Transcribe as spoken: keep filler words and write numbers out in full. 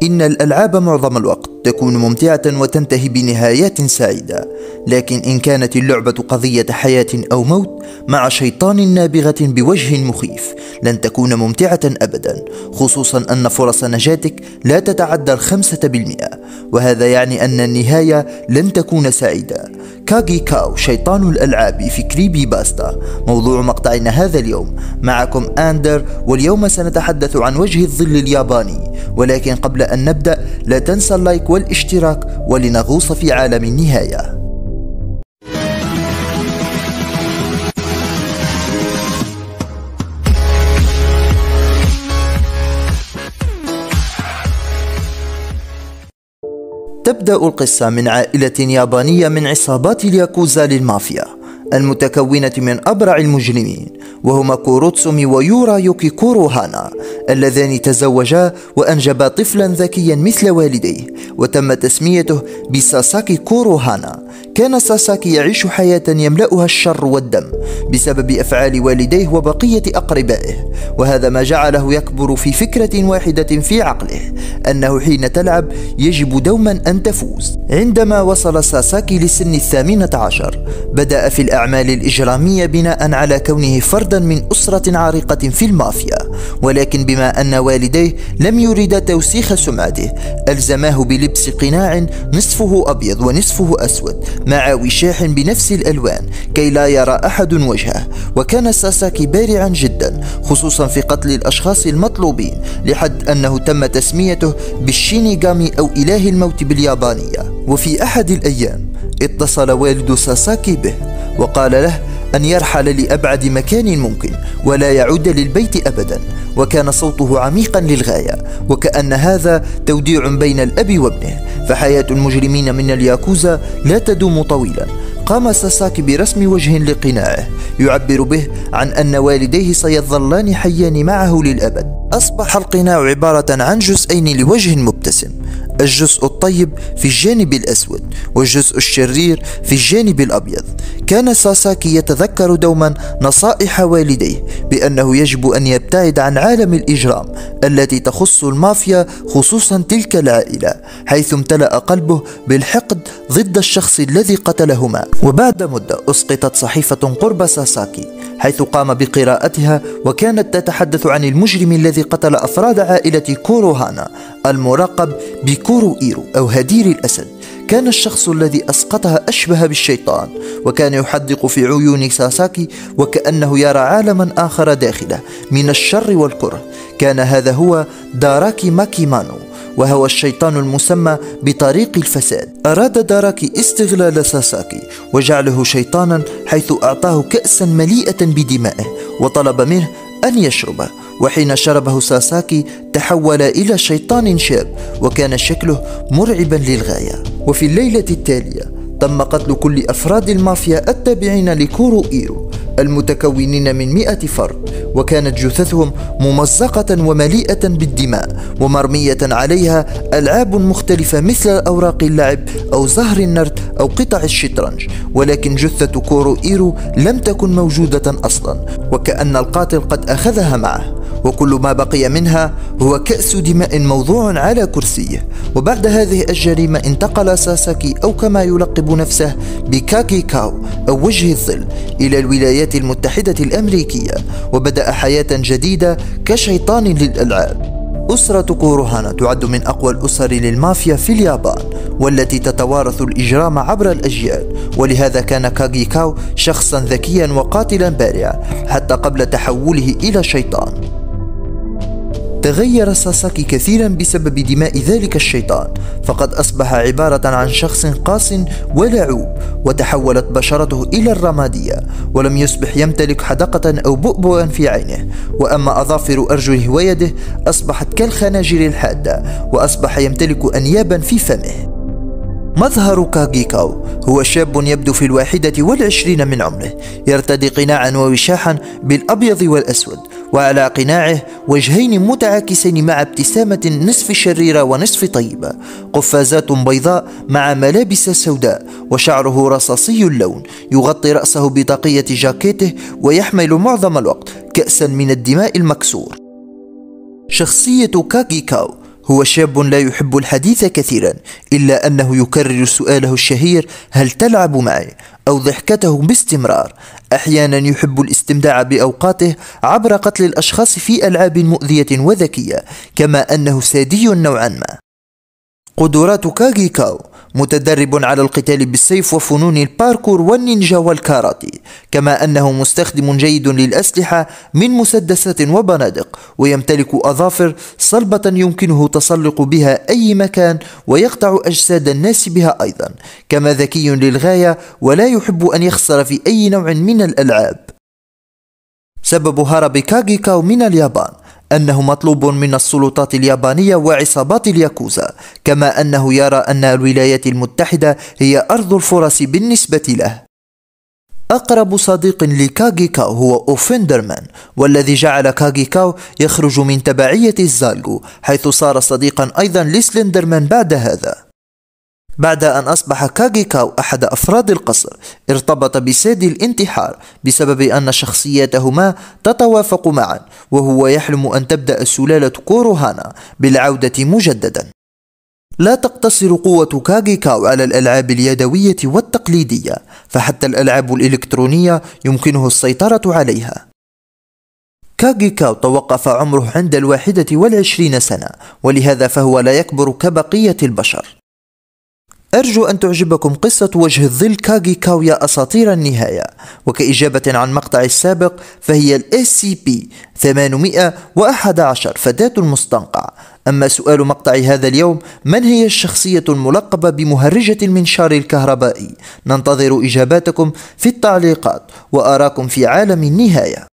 إن الألعاب معظم الوقت تكون ممتعة وتنتهي بنهايات سعيدة، لكن إن كانت اللعبة قضية حياة أو موت مع شيطان نابغة بوجه مخيف لن تكون ممتعة أبدا، خصوصا أن فرص نجاتك لا تتعدى الخمسة بالمئة، وهذا يعني أن النهاية لن تكون سعيدة. كاغي كاو شيطان الألعاب في كريبي باستا، موضوع مقطعنا هذا اليوم. معكم أندر، واليوم سنتحدث عن وجه الظل الياباني، ولكن قبل أن نبدأ لا تنسى اللايك والاشتراك ولنغوص في عالم النهاية. تبدأ القصة من عائلة يابانية من عصابات الياكوزا للمافيا المتكونة من أبرع المجرمين، وهما كوروتسومي ويورا يوكي كوروهانا، اللذان تزوجا وأنجبا طفلا ذكيا مثل والديه، وتم تسميته بساساكي كوروهانا. كان ساساكي يعيش حياة يملأها الشر والدم بسبب أفعال والديه وبقية أقربائه، وهذا ما جعله يكبر في فكرة واحدة في عقله، أنه حين تلعب يجب دوما أن تفوز. عندما وصل ساساكي لسن الثامنة عشر بدأ في الأعمال الإجرامية بناء على كونه فردا من أسرة عريقة في المافيا، ولكن بما أن والديه لم يريدا توسيخ سمعته ألزماه بلبس قناع نصفه أبيض ونصفه أسود مع وشاح بنفس الألوان كي لا يرى أحد وجهه. وكان ساساكي بارعا جدا خصوصا في قتل الأشخاص المطلوبين، لحد أنه تم تسميته بالشينيغامي أو إله الموت باليابانية. وفي أحد الأيام اتصل والد ساساكي به وقال له أن يرحل لأبعد مكان ممكن ولا يعود للبيت أبدا، وكان صوته عميقا للغاية، وكأن هذا توديع بين الأب وابنه. فحياة المجرمين من الياكوزا لا تدوم طويلا. قام ساساكي برسم وجه لقناعه يعبر به عن أن والديه سيظلان حيان معه للأبد. أصبح القناع عبارة عن جزئين لوجه مبتسم، الجزء الطيب في الجانب الأسود والجزء الشرير في الجانب الأبيض. كان ساساكي يتذكر دوما نصائح والديه بأنه يجب أن يبتعد عن عالم الإجرام التي تخص المافيا، خصوصا تلك العائلة، حيث امتلأ قلبه بالحقد ضد الشخص الذي قتلهما. وبعد مدة أسقطت صحيفة قرب ساساكي حيث قام بقراءتها، وكانت تتحدث عن المجرم الذي قتل أفراد عائلة كوروهانا المراقب بكورو إيرو أو هدير الأسد. كان الشخص الذي أسقطها أشبه بالشيطان، وكان يحدق في عيون ساساكي وكأنه يرى عالما آخر داخله من الشر والكره. كان هذا هو داراكي ماكيمانو، وهو الشيطان المسمى بطريق الفساد. أراد داراكي استغلال ساساكي وجعله شيطانا، حيث أعطاه كأسا مليئة بدمائه وطلب منه أن يشربه، وحين شربه ساساكي تحول إلى شيطان شاب وكان شكله مرعبا للغاية. وفي الليلة التالية تم قتل كل أفراد المافيا التابعين لكورو إيرو المتكونين من مئة فرد، وكانت جثثهم ممزقة ومليئة بالدماء ومرمية عليها ألعاب مختلفة مثل أوراق اللعب أو زهر النرد أو قطع الشطرنج، ولكن جثة كورو إيرو لم تكن موجودة أصلا، وكأن القاتل قد أخذها معه، وكل ما بقي منها هو كأس دماء موضوع على كرسيه. وبعد هذه الجريمة انتقل ساساكي أو كما يلقب نفسه بكاغي كاو أو وجه الظل إلى الولايات المتحدة الأمريكية، وبدأ حياة جديدة كشيطان للألعاب. أسرة كوروهانا تعد من أقوى الأسر للمافيا في اليابان، والتي تتوارث الإجرام عبر الأجيال، ولهذا كان كاغي كاو شخصا ذكيا وقاتلا بارعا حتى قبل تحوله إلى شيطان. تغير ساساكي كثيرا بسبب دماء ذلك الشيطان، فقد أصبح عبارة عن شخص قاس ولعوب، وتحولت بشرته إلى الرمادية، ولم يصبح يمتلك حدقة أو بؤبؤا في عينه، وأما أظافر أرجله ويده أصبحت كالخناجر الحادة، وأصبح يمتلك أنيابا في فمه. مظهر كاغي كاو هو شاب يبدو في الواحدة والعشرين من عمره، يرتدي قناعا ووشاحا بالأبيض والأسود، وعلى قناعه وجهين متعاكسين مع ابتسامة نصف شريرة ونصف طيبة، قفازات بيضاء مع ملابس سوداء، وشعره رصاصي اللون، يغطي رأسه بطاقية جاكيته، ويحمل معظم الوقت كأسا من الدماء المكسور. شخصية كاغي كاو هو شاب لا يحب الحديث كثيرا، إلا أنه يكرر سؤاله الشهير: هل تلعب معي؟ أو ضحكته باستمرار. أحيانا يحب الاستمتاع بأوقاته عبر قتل الأشخاص في ألعاب مؤذية وذكية، كما أنه سادي نوعا ما. قدرات كاغي كاو: متدرب على القتال بالسيف وفنون الباركور والنينجا والكاراتي، كما أنه مستخدم جيد للأسلحة من مسدسات وبنادق، ويمتلك أظافر صلبة يمكنه تسلق بها أي مكان ويقطع أجساد الناس بها أيضا، كما ذكي للغاية ولا يحب أن يخسر في أي نوع من الألعاب. سبب هرب كاغي كاو من اليابان أنه مطلوب من السلطات اليابانية وعصابات الياكوزا، كما أنه يرى أن الولايات المتحدة هي أرض الفرص بالنسبة له. أقرب صديق لكاغي كاو هو أوفندرمان، والذي جعل كاغي كاو يخرج من تبعية الزالغو، حيث صار صديقا أيضا لسلندرمان بعد هذا. بعد أن أصبح كاغي كاو أحد أفراد القصر، ارتبط بسادي الانتحار بسبب أن شخصياتهما تتوافق معا، وهو يحلم أن تبدأ سلالة كوروهانا بالعودة مجددا. لا تقتصر قوة كاغي كاو على الألعاب اليدوية والتقليدية، فحتى الألعاب الإلكترونية يمكنه السيطرة عليها. كاغي كاو توقف عمره عند الواحدة والعشرين سنة، ولهذا فهو لا يكبر كبقية البشر. أرجو أن تعجبكم قصة وجه الظل كاغي كاو يا أساطير النهاية. وكإجابة عن مقطع السابق، فهي ال إس سي بي ثمانمئة وأحد عشر فتاة المستنقع. أما سؤال مقطع هذا اليوم: من هي الشخصية الملقبة بمهرجة المنشار الكهربائي؟ ننتظر إجاباتكم في التعليقات، وأراكم في عالم النهاية.